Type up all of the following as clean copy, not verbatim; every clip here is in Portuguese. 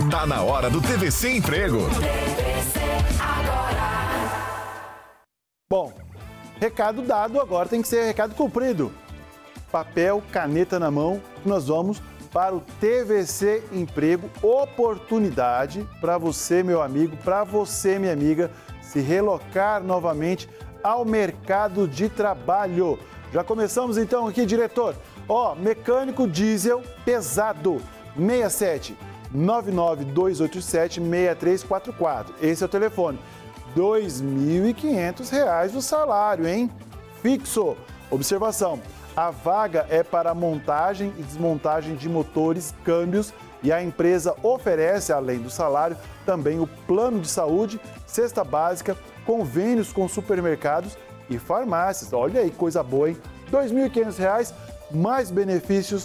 Tá na hora do TVC Emprego. Bom, recado dado, agora tem que ser recado cumprido. Papel, caneta na mão, nós vamos para o TVC Emprego, oportunidade para você, meu amigo, para você, minha amiga, se relocar novamente ao mercado de trabalho. Já começamos então aqui, diretor. Mecânico diesel pesado, 67 99287 6344. Esse é o telefone. R$ 2.500 o salário, hein? Fixo. Observação. A vaga é para montagem e desmontagem de motores, câmbios, e a empresa oferece, além do salário, também o plano de saúde, cesta básica, convênios com supermercados e farmácias. Olha aí, coisa boa, hein? R$ 2.500, mais benefícios,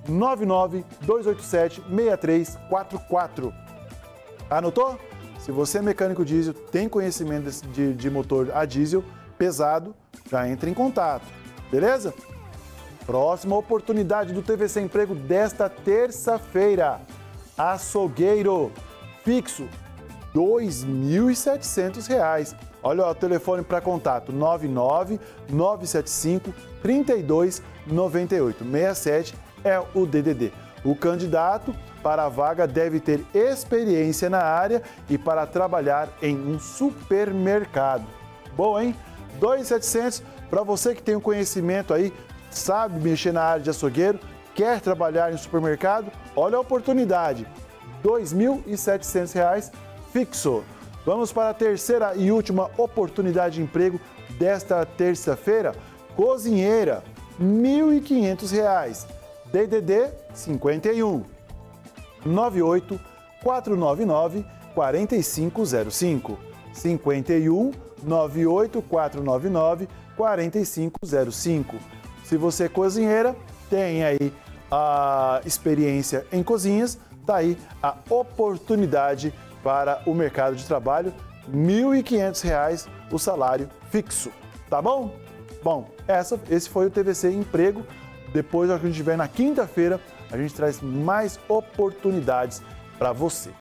99287-6344. Anotou? Se você é mecânico diesel, tem conhecimento de motor a diesel pesado, já entre em contato, beleza? Próxima oportunidade do TVC Emprego desta terça-feira. Açougueiro, fixo, R$ 2.700. Olha o telefone para contato, 99975-3298. 67 é o DDD. O candidato para a vaga deve ter experiência na área e para trabalhar em um supermercado. Bom, hein? 2.700 para você que tem um conhecimento aí, sabe mexer na área de açougueiro, quer trabalhar em supermercado, olha a oportunidade, R$ 2.700 fixo. Vamos para a terceira e última oportunidade de emprego desta terça-feira, cozinheira, R$ 1.500, DDD 51 98 499 4505, 51 98 499 4505. Se você é cozinheira, tem aí a experiência em cozinhas, tá aí a oportunidade para o mercado de trabalho, R$ 1.500 o salário fixo, tá bom? Bom, esse foi o TVC Emprego. Depois, a gente vem na quinta-feira, a gente traz mais oportunidades para você.